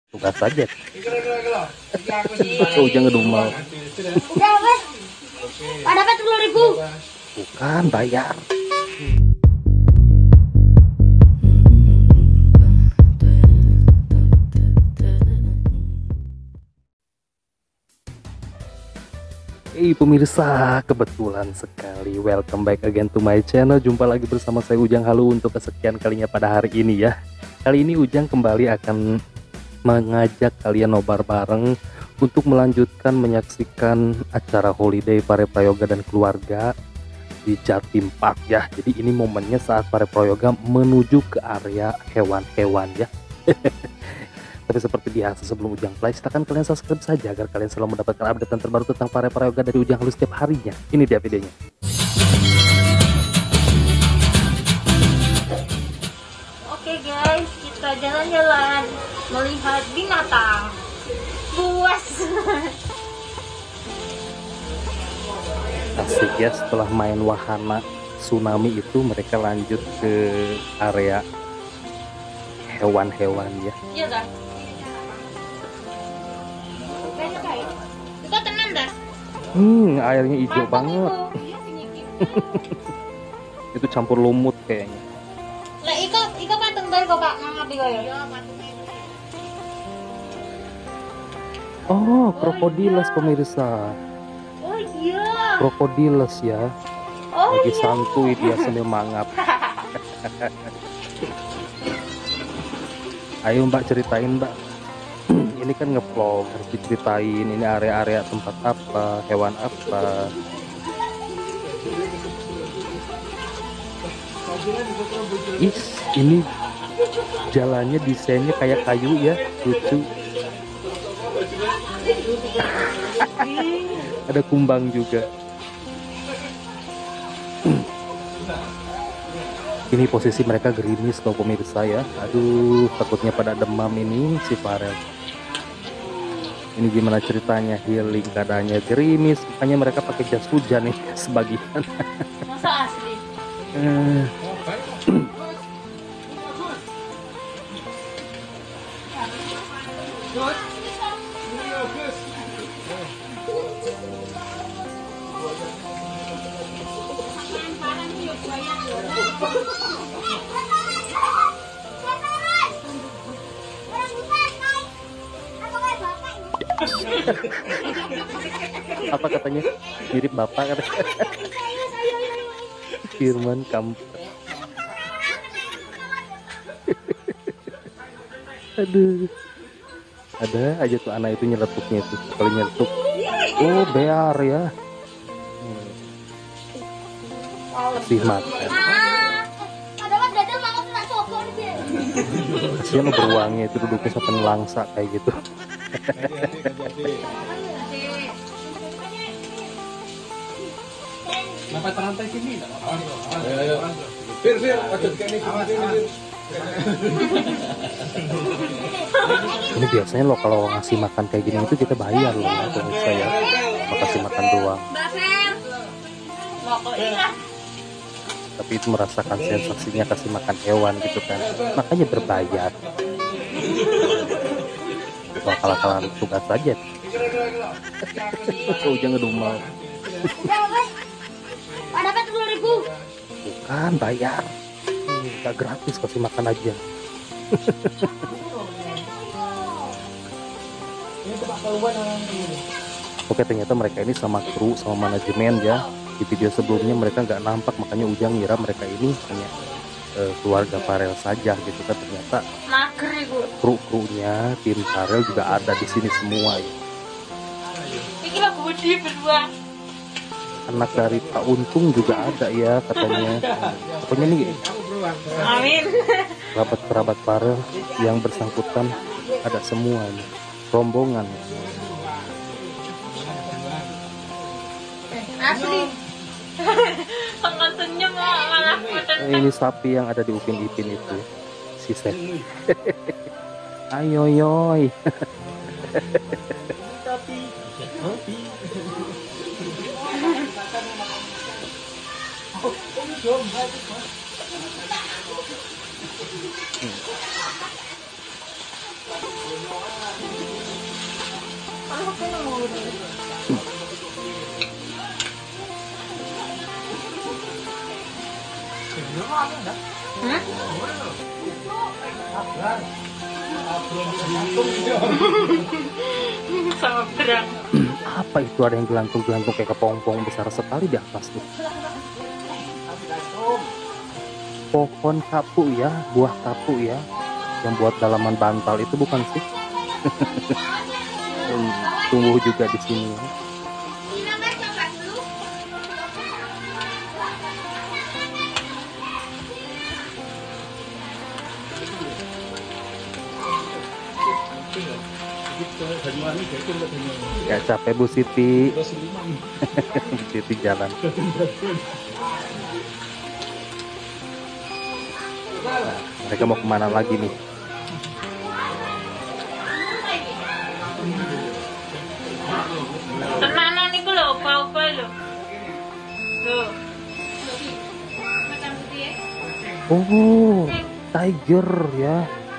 tugas saja. Ujang ngedumel. Udah wes. Dapat 10.000. Bukan bayar. Pemirsa, kebetulan sekali welcome back again to my channel. Jumpa lagi bersama saya Ujang Halu untuk kesekian kalinya pada hari ini ya. Kali ini Ujang kembali akan mengajak kalian nobar bareng untuk melanjutkan menyaksikan acara holiday Pare Prayoga dan keluarga di Jatim Park ya. Jadi ini momennya saat Pare Prayoga menuju ke area hewan-hewan ya. Tapi seperti biasa sebelum Ujang play, silakan kalian subscribe saja agar kalian selalu mendapatkan update terbaru tentang Pare Prayoga dari Ujang Halu setiap harinya. Ini dia videonya. Oke guys, kita jalan-jalan melihat binatang buas. Asik ya, setelah main wahana tsunami itu mereka lanjut ke area hewan-hewan ya. Iya dah. Kita tenang dah. Airnya hijau banget. Itu campur lumut kayaknya. Lah iko patung dari kok Pak ngapi koyo. Oh, krokodiles pemirsa. Oh iya. Krokodiles ya. Oh Lagi iya. santuy dia sambil mangap. Ayo Mbak, ceritain Mbak. Ini kan ngevlog, harus diceritain ini area-area tempat apa, hewan apa. Ini jalannya desainnya kayak kayu ya, lucu. Ada kumbang juga. Ini posisi mereka gerimis loh pemirsa ya. Aduh, takutnya pada demam ini si Farel. Ini gimana ceritanya, healing keadaannya gerimis, makanya mereka pakai jas hujan nih sebagian. Masa asli. Apa katanya? Mirip bapak kan? Firman kampret. Aduh. Ada aja tuh anak itu nyeletuknya tuh. Kalau nyeletuk. Oh, bear ya. Kasih makan. Kasihan lo beruangnya itu duduknya sampai nelangsa kayak gitu. Dapat rantai sini enggak? Ayo. Fir, pacut kayak ini. Ini biasanya lo kalau ngasih makan kayak gini itu kita bayar loh ya, pemirsa ya. Makasih makan doang. Tapi itu merasakan sensasinya kasih makan hewan gitu kan. Makanya berbayar. Kalau kalah-kalahan tugas saja. Ujang ngedumel. Dapat 10.000. Bukan bayar. Gak gratis, kasih makan aja. Oke, ternyata mereka ini sama kru, sama manajemen ya. Di video sebelumnya mereka nggak nampak, makanya Ujang ngira mereka ini hanya keluarga Farel saja gitu kan. Ternyata Mager iku. kru-krunya tim Farel juga ada di sini semua ya. Iki lho Budi berdua. Anak dari Pak Untung juga ada ya katanya. Pokoknya nih Amin. kerabat-kerabat Farel yang bersangkutan ada semua nih. Rombongan. Asli. Sangat senyum malah Ini sapi yang ada di Upin Ipin itu, si Seth. Ayo yoy. Sama berang. Apa itu, ada yang gelantung-gelantung kayak kepompong besar sekali di atas tuh. Pohon kapu ya, buah kapu ya, yang buat dalaman bantal itu bukan sih? Tumbuh juga di sini ya. Gak capek Bu Siti? Bu Siti jalan. Mereka mau kemana lagi nih? Tenanan iku lho, apa-apa lho. Loh. Oh, tiger ya.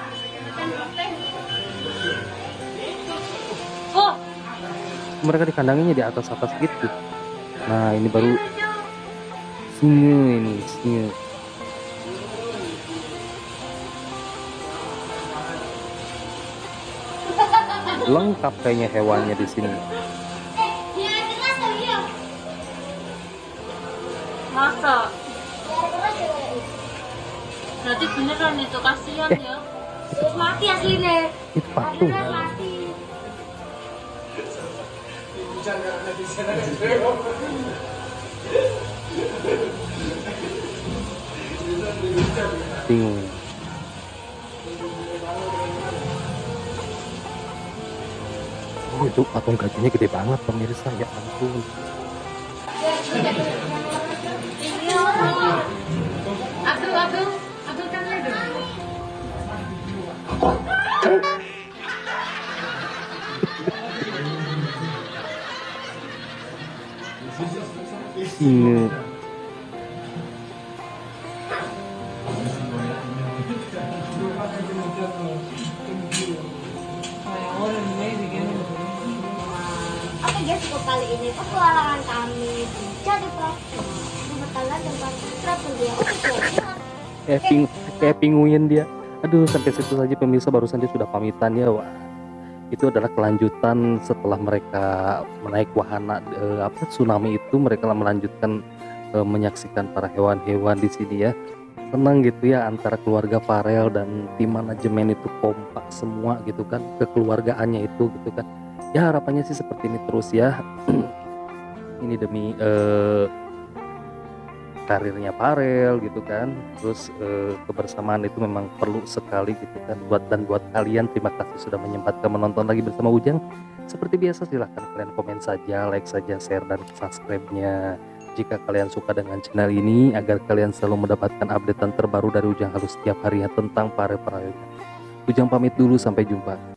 Oh, Mereka dikandanginya di atas-atas gitu. Nah, ini baru singa ini, singa. Lengkap kayaknya hewannya di sini. masa? Berarti beneran itu, kasihan ya. Mati aslinya. Itu patung. Mati. Bingung. Oh, itu patung gajinya gede banget pemirsa, ya ampun. Aduh tangan dong. Singa. Oke guys, untuk kali ini petualangan kami di Candi Plastik Pembetalan dengan Putra Beliau. Kayak pinguin dia. Aduh, sampai situ saja pemirsa, barusan dia sudah pamitan ya. Wah, itu adalah kelanjutan setelah mereka menaik wahana tsunami itu. Mereka melanjutkan menyaksikan para hewan-hewan di sini ya. Senang gitu ya, antara keluarga Farel dan tim manajemen itu kompak semua gitu kan, kekeluargaannya itu gitu kan. Ya harapannya sih seperti ini terus ya. Ini demi karirnya Farel gitu kan. Terus kebersamaan itu memang perlu sekali gitu kan. Buat kalian, terima kasih sudah menyempatkan menonton lagi bersama Ujang. Seperti biasa silahkan kalian komen saja, like saja, share dan subscribe-nya jika kalian suka dengan channel ini, agar kalian selalu mendapatkan updatean terbaru dari Ujang Halus setiap harinya tentang Farel. Ujang pamit dulu, sampai jumpa.